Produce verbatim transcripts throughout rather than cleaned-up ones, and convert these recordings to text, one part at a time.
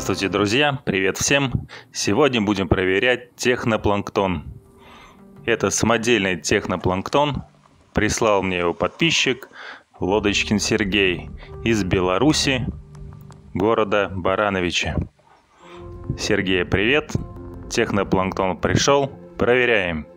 Здравствуйте, друзья! Привет всем! Сегодня будем проверять технопланктон. Это самодельный технопланктон. Прислал мне его подписчик Лодочкин Сергей из Беларуси, города Барановичи. Сергей, привет! Технопланктон пришел. Проверяем.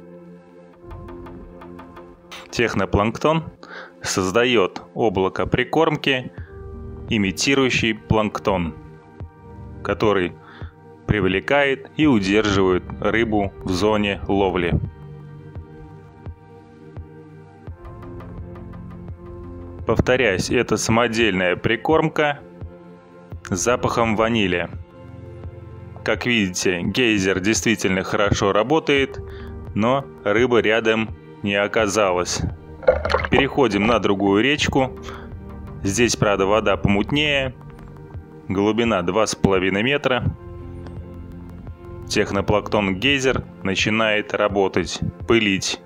Технопланктон создает облако прикормки, имитирующий планктон, который привлекает и удерживает рыбу в зоне ловли. Повторяюсь, это самодельная прикормка с запахом ванили. Как видите, гейзер действительно хорошо работает, но рыбы рядом не оказалось. Переходим на другую речку. Здесь, правда, вода помутнее. Глубина два с половиной метра. Технопланктон гейзер начинает работать, пылить.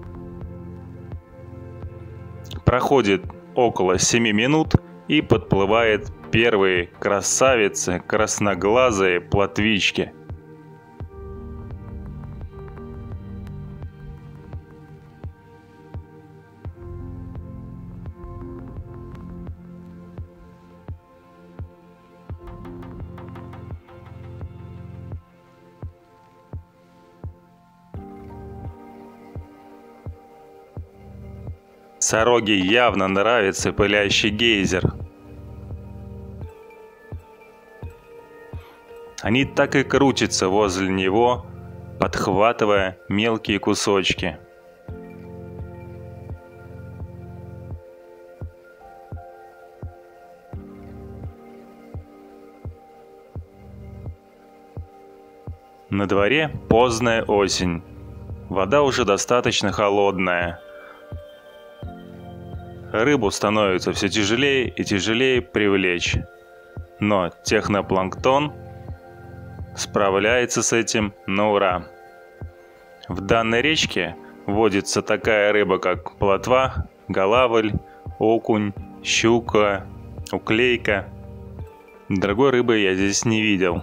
Проходит около семи минут и подплывают первые красавицы, красноглазые плотвички. Сороге явно нравится пылящий гейзер. Они так и крутятся возле него, подхватывая мелкие кусочки. На дворе поздняя осень. Вода уже достаточно холодная. Рыбу становится все тяжелее и тяжелее привлечь. Но технопланктон справляется с этим на ура. В данной речке водится такая рыба, как плотва, голавль, окунь, щука, уклейка. Другой рыбы я здесь не видел.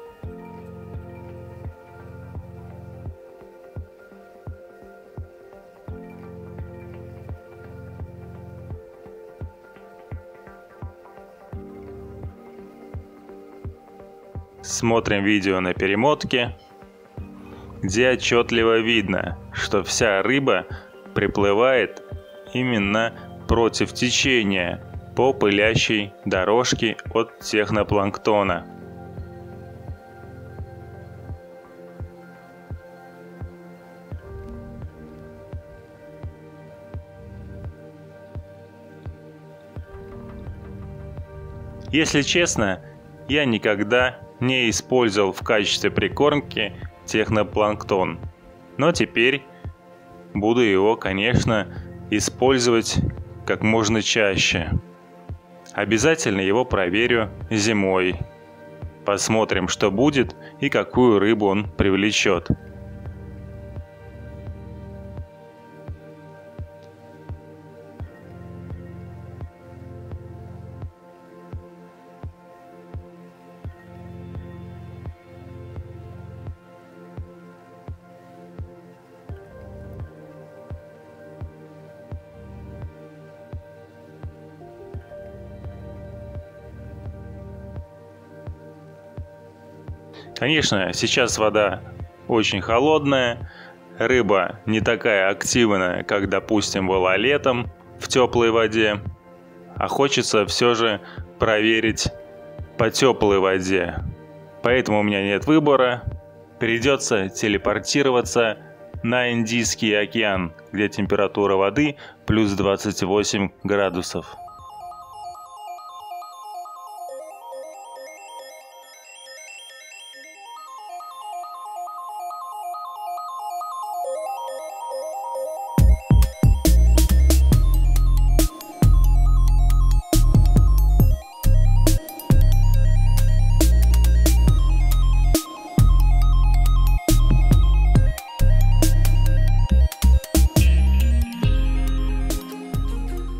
Смотрим видео на перемотке, где отчетливо видно, что вся рыба приплывает именно против течения по пылящей дорожке от технопланктона. Если честно, я никогда не использовал в качестве прикормки технопланктон, но теперь буду его, конечно, использовать как можно чаще. Обязательно его проверю зимой. Посмотрим, что будет и какую рыбу он привлечет. Конечно, сейчас вода очень холодная, рыба не такая активная, как, допустим, была летом в теплой воде, а хочется все же проверить по теплой воде. Поэтому у меня нет выбора, придется телепортироваться на Индийский океан, где температура воды плюс двадцать восемь градусов.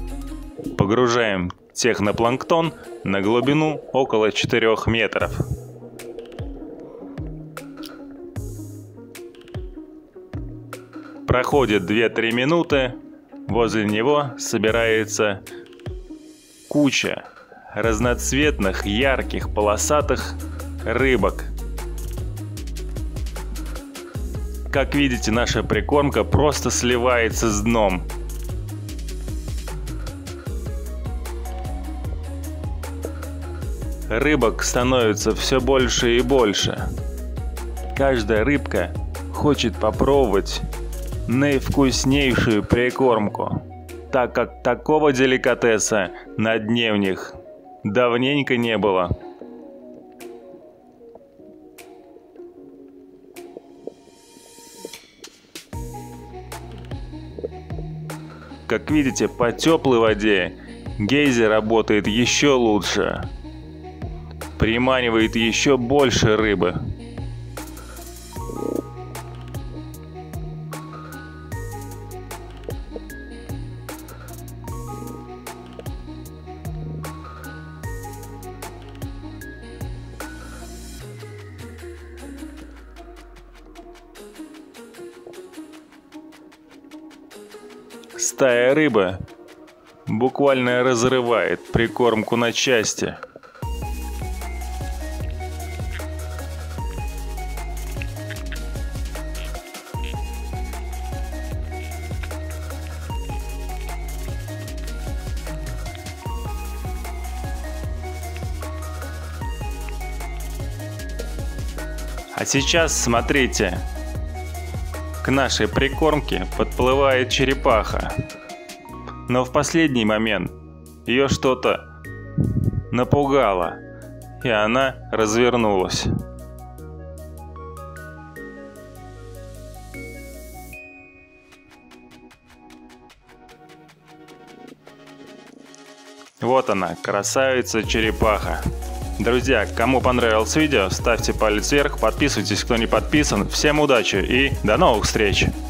Погружаем технопланктон на глубину около четырёх метров. Проходит две-три минуты, возле него собирается куча разноцветных, ярких, полосатых рыбок. Как видите, наша прикормка просто сливается с дном. Рыбок становится все больше и больше. Каждая рыбка хочет попробовать наивкуснейшую прикормку, так как такого деликатеса на дне у них давненько не было. Как видите, по теплой воде гейзер работает еще лучше. Приманивает еще больше рыбы. Стая рыбы буквально разрывает прикормку на части. А сейчас смотрите. К нашей прикормке подплывает черепаха. Но в последний момент ее что-то напугало, и она развернулась. Вот она, красавица-черепаха. Друзья, кому понравилось видео, ставьте палец вверх, подписывайтесь, кто не подписан. Всем удачи и до новых встреч!